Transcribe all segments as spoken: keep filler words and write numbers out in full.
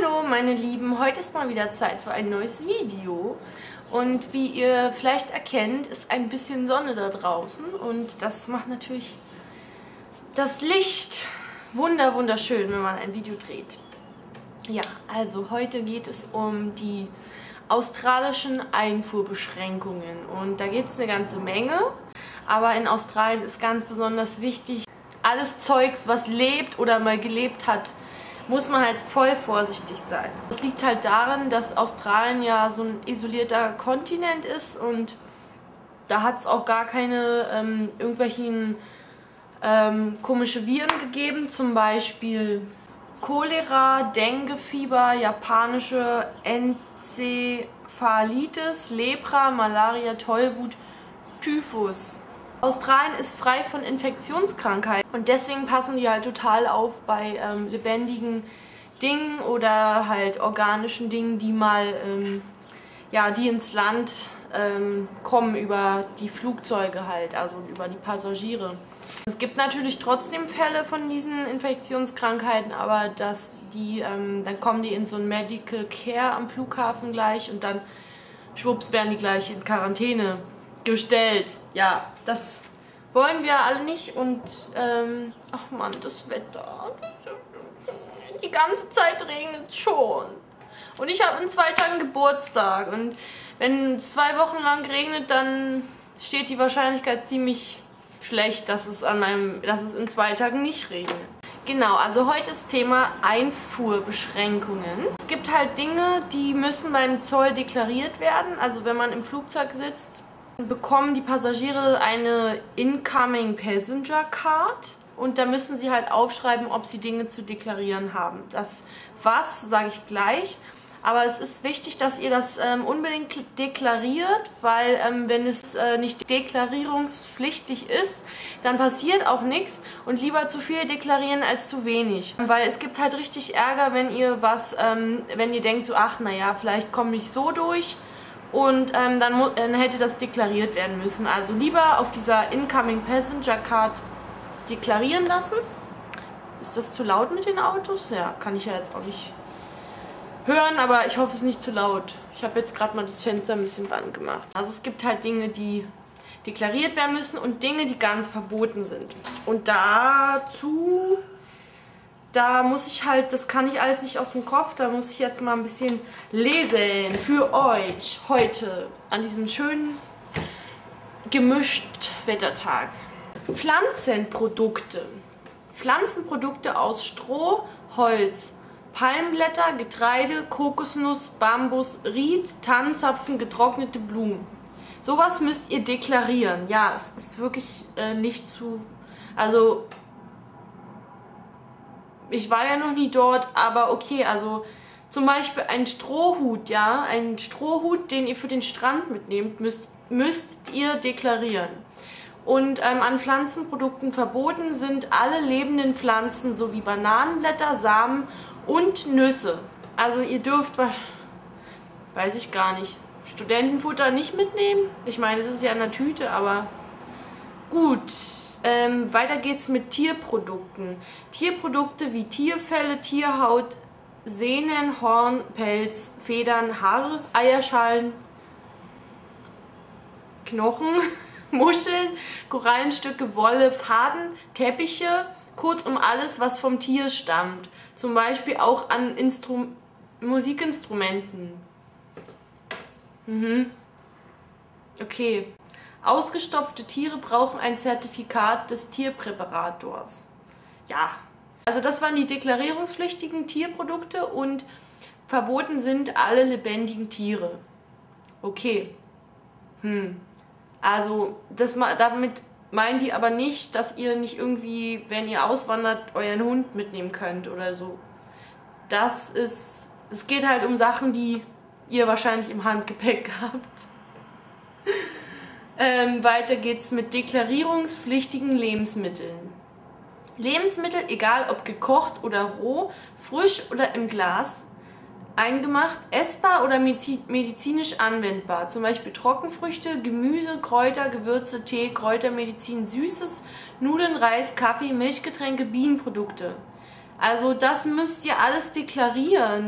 Hallo meine Lieben, heute ist mal wieder Zeit für ein neues Video und wie ihr vielleicht erkennt, ist ein bisschen Sonne da draußen und das macht natürlich das Licht wunder wunderschön, wenn man ein Video dreht. Ja, also heute geht es um die australischen Einfuhrbeschränkungen und da gibt es eine ganze Menge, aber in Australien ist ganz besonders wichtig, alles Zeugs, was lebt oder mal gelebt hat, muss man halt voll vorsichtig sein. Das liegt halt daran, dass Australien ja so ein isolierter Kontinent ist und da hat es auch gar keine ähm, irgendwelchen ähm, komische Viren gegeben, zum Beispiel Cholera, Denguefieber, japanische Enzephalitis, Lepra, Malaria, Tollwut, Typhus. Australien ist frei von Infektionskrankheiten und deswegen passen die halt total auf bei ähm, lebendigen Dingen oder halt organischen Dingen, die mal ähm, ja, die ins Land ähm, kommen über die Flugzeuge halt, also über die Passagiere. Es gibt natürlich trotzdem Fälle von diesen Infektionskrankheiten, aber dass die, ähm, dann kommen die in so ein Medical Care am Flughafen gleich und dann schwupps werden die gleich in Quarantäne gestellt. Ja, das wollen wir alle nicht und ähm, ach Mann, das Wetter, die ganze Zeit regnet es schon und ich habe in zwei Tagen Geburtstag und wenn zwei Wochen lang regnet, dann steht die Wahrscheinlichkeit ziemlich schlecht, dass es, an meinem, dass es in zwei Tagen nicht regnet. Genau, also heute ist Thema Einfuhrbeschränkungen. Es gibt halt Dinge, die müssen beim Zoll deklariert werden, also wenn man im Flugzeug sitzt, bekommen die Passagiere eine Incoming Passenger Card und da müssen sie halt aufschreiben, ob sie Dinge zu deklarieren haben. Das was, sage ich gleich, aber es ist wichtig, dass ihr das ähm, unbedingt deklariert, weil ähm, wenn es äh, nicht deklarierungspflichtig ist, dann passiert auch nichts und lieber zu viel deklarieren als zu wenig. Weil es gibt halt richtig Ärger, wenn ihr was, ähm, wenn ihr denkt so, ach naja, vielleicht komme ich so durch. Und ähm, dann, dann hätte das deklariert werden müssen. Also lieber auf dieser Incoming Passenger Card deklarieren lassen. Ist das zu laut mit den Autos? Ja, kann ich ja jetzt auch nicht hören, aber ich hoffe, es ist nicht zu laut. Ich habe jetzt gerade mal das Fenster ein bisschen ran gemacht. Also es gibt halt Dinge, die deklariert werden müssen und Dinge, die ganz verboten sind. Und dazu... Da muss ich halt, das kann ich alles nicht aus dem Kopf, da muss ich jetzt mal ein bisschen lesen für euch heute an diesem schönen gemischt Wettertag. Pflanzenprodukte. Pflanzenprodukte aus Stroh, Holz, Palmblätter, Getreide, Kokosnuss, Bambus, Ried, Tannenzapfen, getrocknete Blumen. Sowas müsst ihr deklarieren. Ja, es ist wirklich äh, nicht zu... Also... Ich war ja noch nie dort, aber okay, also zum Beispiel ein Strohhut, ja, ein Strohhut, den ihr für den Strand mitnehmt, müsst, müsst ihr deklarieren. Und ähm, an Pflanzenprodukten verboten sind alle lebenden Pflanzen sowie Bananenblätter, Samen und Nüsse. Also ihr dürft, weiß ich gar nicht, Studentenfutter nicht mitnehmen. Ich meine, es ist ja in der Tüte, aber gut. Ähm, weiter geht's mit Tierprodukten. Tierprodukte wie Tierfelle, Tierhaut, Sehnen, Horn, Pelz, Federn, Haar, Eierschalen, Knochen, Muscheln, Korallenstücke, Wolle, Faden, Teppiche, kurzum alles, was vom Tier stammt. Zum Beispiel auch an Instru- Musikinstrumenten. Mhm. Okay. Ausgestopfte Tiere brauchen ein Zertifikat des Tierpräparators. Ja, also das waren die deklarierungspflichtigen Tierprodukte und verboten sind alle lebendigen Tiere. Okay. Hm. Also das, damit meinen die aber nicht, dass ihr nicht irgendwie, wenn ihr auswandert, euren Hund mitnehmen könnt oder so. Das ist, es geht halt um Sachen, die ihr wahrscheinlich im Handgepäck habt. Ähm, weiter geht's mit deklarierungspflichtigen Lebensmitteln. Lebensmittel, egal ob gekocht oder roh, frisch oder im Glas, eingemacht, essbar oder medizinisch anwendbar. Zum Beispiel Trockenfrüchte, Gemüse, Kräuter, Gewürze, Tee, Kräutermedizin, Süßes, Nudeln, Reis, Kaffee, Milchgetränke, Bienenprodukte. Also das müsst ihr alles deklarieren.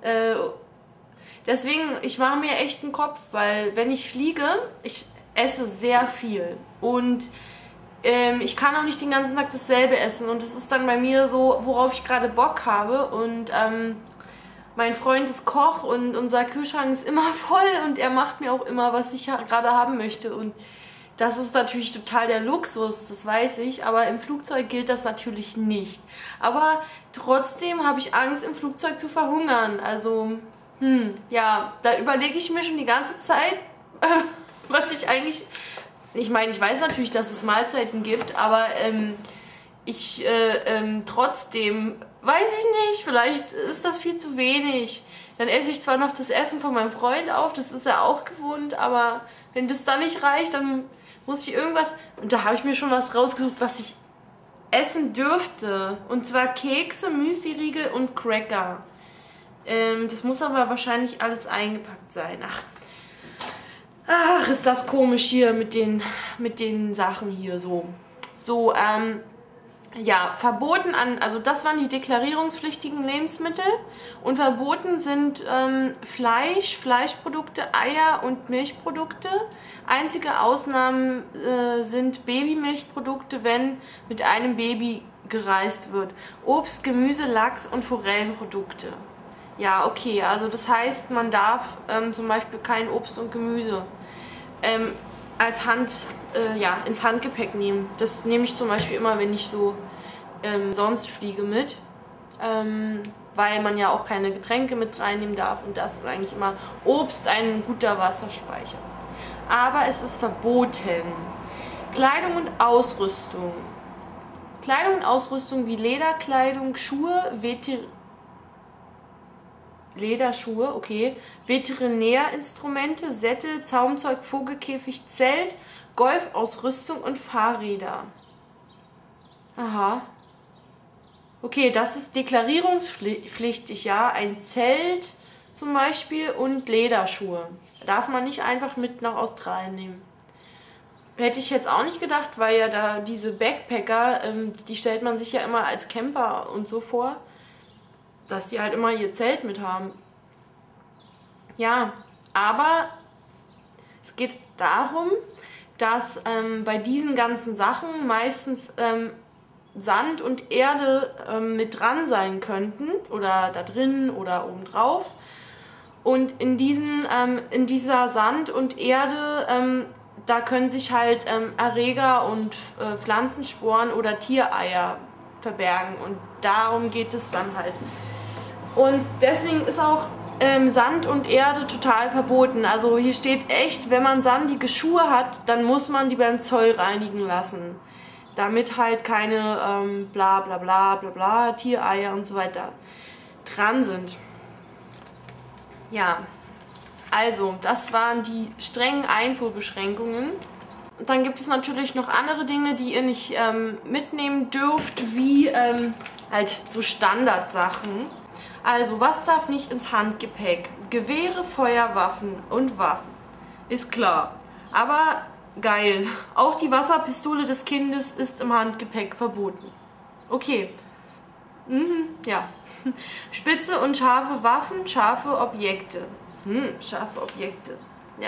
Äh, deswegen, ich mache mir echt einen Kopf, weil wenn ich fliege, ich esse sehr viel und ähm, ich kann auch nicht den ganzen Tag dasselbe essen und es ist dann bei mir so, worauf ich gerade Bock habe und ähm, mein Freund ist Koch und unser Kühlschrank ist immer voll und er macht mir auch immer, was ich gerade haben möchte und das ist natürlich total der Luxus, das weiß ich, aber im Flugzeug gilt das natürlich nicht. Aber trotzdem habe ich Angst, im Flugzeug zu verhungern. Also, hm, ja, da überlege ich mir schon die ganze Zeit, was ich eigentlich... Ich meine, ich weiß natürlich, dass es Mahlzeiten gibt, aber ähm, ich äh, ähm, trotzdem, weiß ich nicht, vielleicht ist das viel zu wenig. Dann esse ich zwar noch das Essen von meinem Freund auf, das ist er auch gewohnt, aber wenn das dann nicht reicht, dann muss ich irgendwas... Und da habe ich mir schon was rausgesucht, was ich essen dürfte. Und zwar Kekse, Müsli-Riegel und Cracker. Ähm, das muss aber wahrscheinlich alles eingepackt sein. Ach. Ach, ist das komisch hier mit den, mit den Sachen hier so. So, ähm, ja, verboten an, also das waren die deklarierungspflichtigen Lebensmittel und verboten sind ähm, Fleisch, Fleischprodukte, Eier und Milchprodukte. Einzige Ausnahmen äh, sind Babymilchprodukte, wenn mit einem Baby gereist wird. Obst, Gemüse, Lachs und Forellenprodukte. Ja, okay, also das heißt, man darf ähm, zum Beispiel kein Obst und Gemüse ähm, als Hand, äh, ja, ins Handgepäck nehmen. Das nehme ich zum Beispiel immer, wenn ich so ähm, sonst fliege mit, ähm, weil man ja auch keine Getränke mit reinnehmen darf und das ist eigentlich immer Obst ein guter Wasserspeicher. Aber es ist verboten. Kleidung und Ausrüstung. Kleidung und Ausrüstung wie Lederkleidung, Schuhe, Veter Lederschuhe, okay, Veterinärinstrumente, Sättel, Zaumzeug, Vogelkäfig, Zelt, Golfausrüstung und Fahrräder. Aha. Okay, das ist deklarierungspflichtig, ja. Ein Zelt zum Beispiel und Lederschuhe. Darf man nicht einfach mit nach Australien nehmen. Hätte ich jetzt auch nicht gedacht, weil ja da diese Backpacker, ähm, die stellt man sich ja immer als Camper und so vor, dass die halt immer ihr Zelt mit haben. Ja, aber es geht darum, dass ähm, bei diesen ganzen Sachen meistens ähm, Sand und Erde ähm, mit dran sein könnten oder da drin oder obendrauf. Und in, diesen, ähm, in dieser Sand und Erde, ähm, da können sich halt ähm, Erreger und äh, Pflanzensporen oder Tiereier verbergen und darum geht es dann halt. Und deswegen ist auch ähm, Sand und Erde total verboten. Also hier steht echt, wenn man sandige Schuhe hat, dann muss man die beim Zoll reinigen lassen. Damit halt keine ähm, bla bla bla bla bla, Tiereier und so weiter dran sind. Ja, also das waren die strengen Einfuhrbeschränkungen. Und dann gibt es natürlich noch andere Dinge, die ihr nicht ähm, mitnehmen dürft, wie ähm, halt so Standardsachen. Also, was darf nicht ins Handgepäck? Gewehre, Feuerwaffen und Waffen. Ist klar. Aber geil. Auch die Wasserpistole des Kindes ist im Handgepäck verboten. Okay. Mhm, ja. Spitze und scharfe Waffen, scharfe Objekte. Hm, scharfe Objekte. Ja.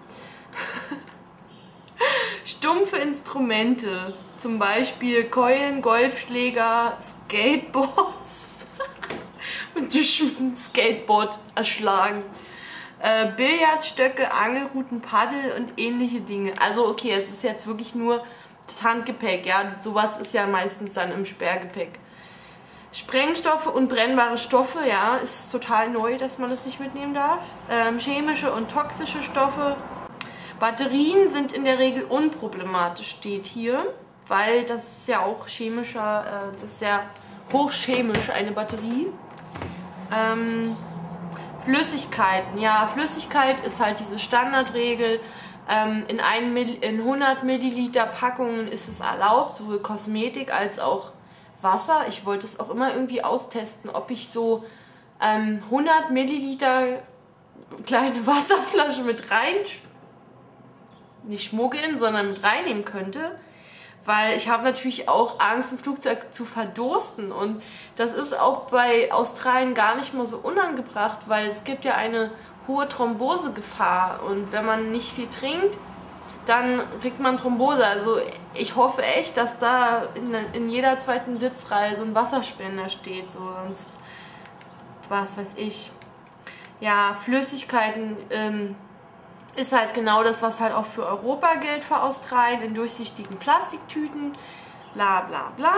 Stumpfe Instrumente. Zum Beispiel Keulen, Golfschläger, Skateboards. Und durch ein Skateboard erschlagen. Äh, Billardstöcke, Angelruten, Paddel und ähnliche Dinge. Also okay, es ist jetzt wirklich nur das Handgepäck, ja. Sowas ist ja meistens dann im Sperrgepäck. Sprengstoffe und brennbare Stoffe, ja, ist total neu, dass man das nicht mitnehmen darf. Ähm, chemische und toxische Stoffe. Batterien sind in der Regel unproblematisch, steht hier, weil das ist ja auch chemischer, äh, das ist sehr hochchemisch, eine Batterie. Ähm, Flüssigkeiten, ja, Flüssigkeit ist halt diese Standardregel. Ähm, in, ein, in hundert Milliliter Packungen ist es erlaubt, sowohl Kosmetik als auch Wasser. Ich wollte es auch immer irgendwie austesten, ob ich so ähm, hundert Milliliter kleine Wasserflasche mit rein, nicht schmuggeln, sondern mit reinnehmen könnte. weil ich habe natürlich auch Angst, im Flugzeug zu verdursten. Und das ist auch bei Australien gar nicht mal so unangebracht, weil es gibt ja eine hohe Thrombosegefahr. Und wenn man nicht viel trinkt, dann kriegt man Thrombose. Also ich hoffe echt, dass da in, in jeder zweiten Sitzreihe so ein Wasserspender steht. So, sonst, was weiß ich. Ja, Flüssigkeiten ähm, ist halt genau das, was halt auch für Europa gilt, für Australien, in durchsichtigen Plastiktüten, bla bla bla.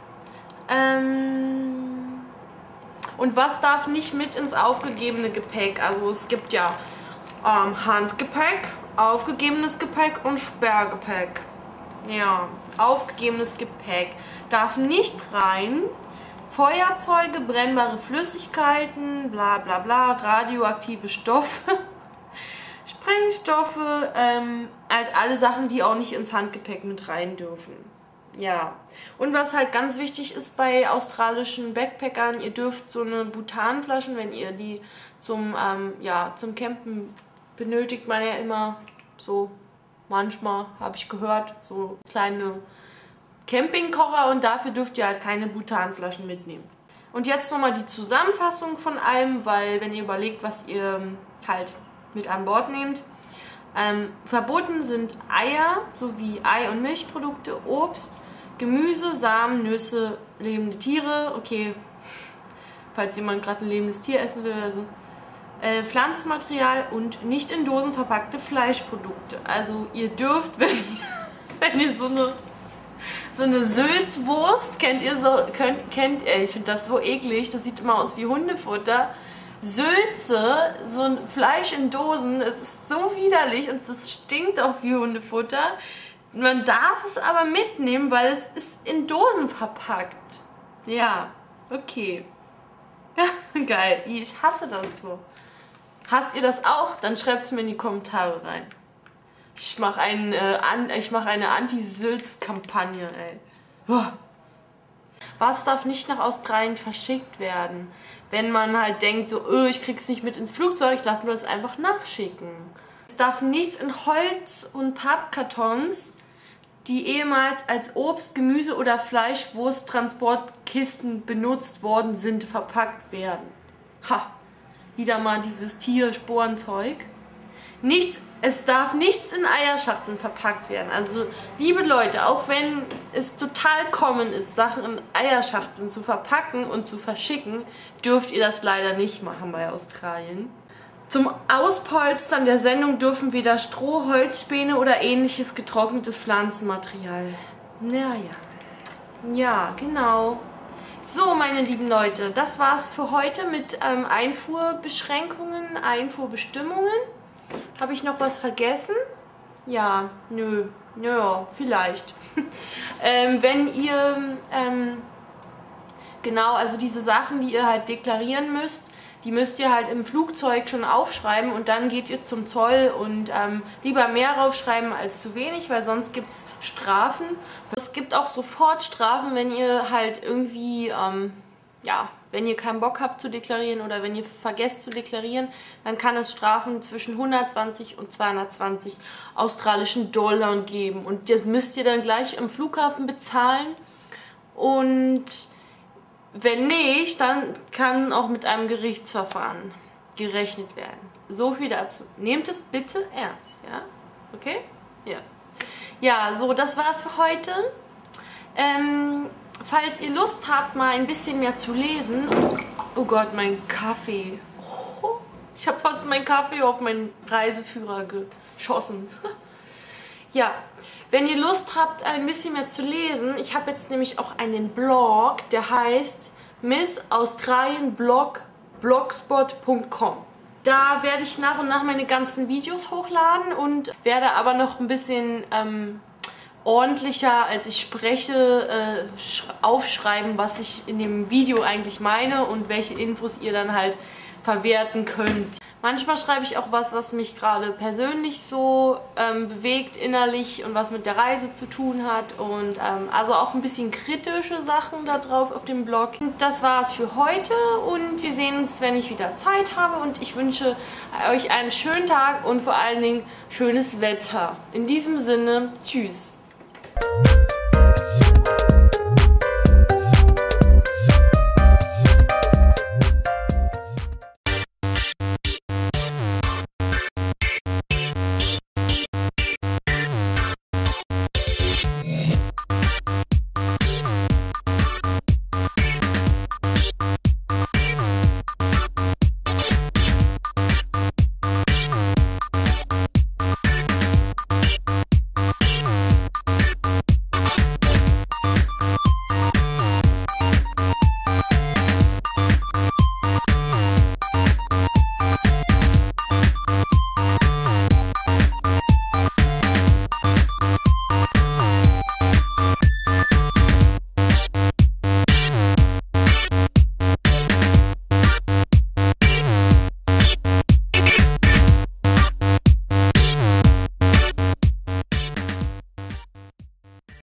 Ähm und was darf nicht mit ins aufgegebene Gepäck? Also es gibt ja ähm, Handgepäck, aufgegebenes Gepäck und Sperrgepäck. Ja, aufgegebenes Gepäck darf nicht rein Feuerzeuge, brennbare Flüssigkeiten, bla bla bla, radioaktive Stoffe, Sprengstoffe, ähm, halt alle Sachen, die auch nicht ins Handgepäck mit rein dürfen. Ja, und was halt ganz wichtig ist bei australischen Backpackern, ihr dürft so eine Butanflaschen, wenn ihr die zum, ähm, ja, zum Campen benötigt, man ja immer so, manchmal habe ich gehört, so kleine Campingkocher, und dafür dürft ihr halt keine Butanflaschen mitnehmen. Und jetzt nochmal die Zusammenfassung von allem, weil wenn ihr überlegt, was ihr halt mit an Bord nehmt. Ähm, verboten sind Eier sowie Ei- und Milchprodukte, Obst, Gemüse, Samen, Nüsse, lebende Tiere, okay, falls jemand gerade ein lebendes Tier essen will oder so, äh, Pflanzenmaterial und nicht in Dosen verpackte Fleischprodukte. Also ihr dürft, wenn ihr, wenn ihr so eine so eine Sülzwurst, kennt ihr so, könnt, kennt ihr, ich finde das so eklig, das sieht immer aus wie Hundefutter. Sülze, so ein Fleisch in Dosen, es ist so widerlich und das stinkt auch wie Hundefutter. Man darf es aber mitnehmen, weil es ist in Dosen verpackt. Ja, okay. Geil, ich hasse das so. Hasst ihr das auch? Dann schreibt es mir in die Kommentare rein. Ich mache ein, äh, an, ich mach eine Anti-Sülz-Kampagne, ey. Oh. Was darf nicht nach Australien verschickt werden? Wenn man halt denkt, so, oh, ich krieg's nicht mit ins Flugzeug, lass mir das einfach nachschicken. Es darf nichts in Holz- und Pappkartons, die ehemals als Obst-, Gemüse- oder Fleischwurst-Transportkisten benutzt worden sind, verpackt werden. Ha! Wieder mal dieses Tiersporenzeug. Nichts, es darf nichts in Eierschachteln verpackt werden. Also, liebe Leute, auch wenn es total common ist, Sachen in Eierschachteln zu verpacken und zu verschicken, dürft ihr das leider nicht machen bei Australien. Zum Auspolstern der Sendung dürfen weder Stroh, Holzspäne oder ähnliches getrocknetes Pflanzenmaterial. Naja. Ja, genau. So, meine lieben Leute, das war's für heute mit ähm, Einfuhrbeschränkungen, Einfuhrbestimmungen. Habe ich noch was vergessen? Ja, nö, nö, vielleicht. ähm, wenn ihr, ähm, genau, also diese Sachen, die ihr halt deklarieren müsst, die müsst ihr halt im Flugzeug schon aufschreiben und dann geht ihr zum Zoll und ähm, lieber mehr raufschreiben als zu wenig, weil sonst gibt es Strafen. Es gibt auch sofort Strafen, wenn ihr halt irgendwie, ähm, ja, wenn ihr keinen Bock habt zu deklarieren oder wenn ihr vergesst zu deklarieren, dann kann es Strafen zwischen hundertzwanzig und zweihundertzwanzig australischen Dollar geben. Und das müsst ihr dann gleich am Flughafen bezahlen. Und wenn nicht, dann kann auch mit einem Gerichtsverfahren gerechnet werden. So viel dazu. Nehmt es bitte ernst, ja? Okay? Ja. Ja, so, das war's für heute. Ähm... Falls ihr Lust habt, mal ein bisschen mehr zu lesen. Oh Gott, mein Kaffee. Oh, ich habe fast meinen Kaffee auf meinen Reiseführer geschossen. Ja, wenn ihr Lust habt, ein bisschen mehr zu lesen, ich habe jetzt nämlich auch einen Blog, der heißt Miss Australien Blog blogspot punkt com. Da werde ich nach und nach meine ganzen Videos hochladen und werde aber noch ein bisschen ähm, ordentlicher, als ich spreche, äh, aufschreiben, was ich in dem Video eigentlich meine und welche Infos ihr dann halt verwerten könnt. Manchmal schreibe ich auch was, was mich gerade persönlich so ähm, bewegt innerlich und was mit der Reise zu tun hat und ähm, also auch ein bisschen kritische Sachen da drauf auf dem Blog. Und das war's für heute und wir sehen uns, wenn ich wieder Zeit habe, und ich wünsche euch einen schönen Tag und vor allen Dingen schönes Wetter. In diesem Sinne, tschüss. Thank you.